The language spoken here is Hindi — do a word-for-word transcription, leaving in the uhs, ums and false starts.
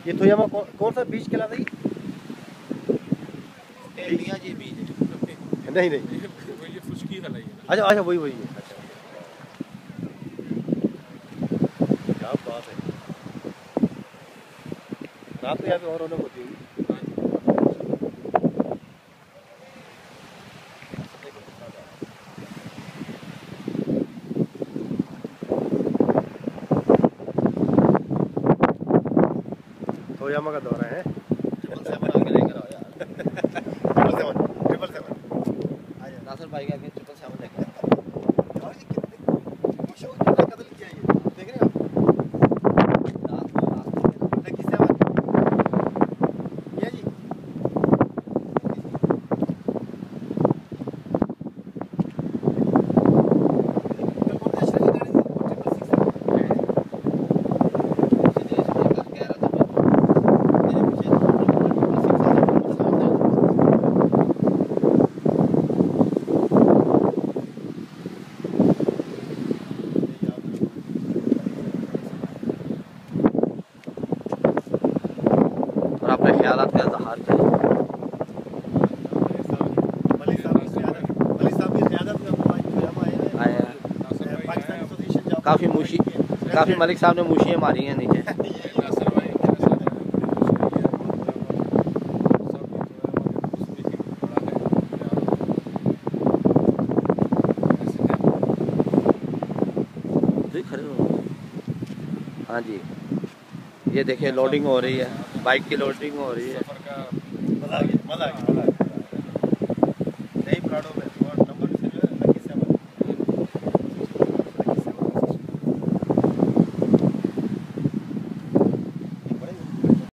ये तो यहाँ कौन, कौन सा बीज कहलाता है? एलिया जी बीज नहीं नहीं ये फुशकी वाला ही है। अच्छा अच्छा वही वही है। अच्छा क्या बात है। रात को यहाँ पे और रौनक होती है। तो यामा का दौरा है। ट्रिपल सेवन आगे लेकर आओ यार। Triple seven triple seven Nasir भाई का आगे ट्रिपल सेवन लेकर और ये कितने खुश हो कितना कदल किया ये देख रहे हैं आप? रात को रास्ते में लकी सेवन ये जी अपने ख्यालात का इजहार करें। मलिक साहब की क़यादत में हम आए हैं। पाकिस्तान एसोसिएशन काफ़ी मुशी काफ़ी मलिक साहब ने मुशियाँ मारी हैं नीचे। खड़े हो। हाँ जी ये देखिए लोडिंग हो रही है, बाइक की लोडिंग हो रही है। मजा आ गया मजा आ गया। नहीं प्राडो में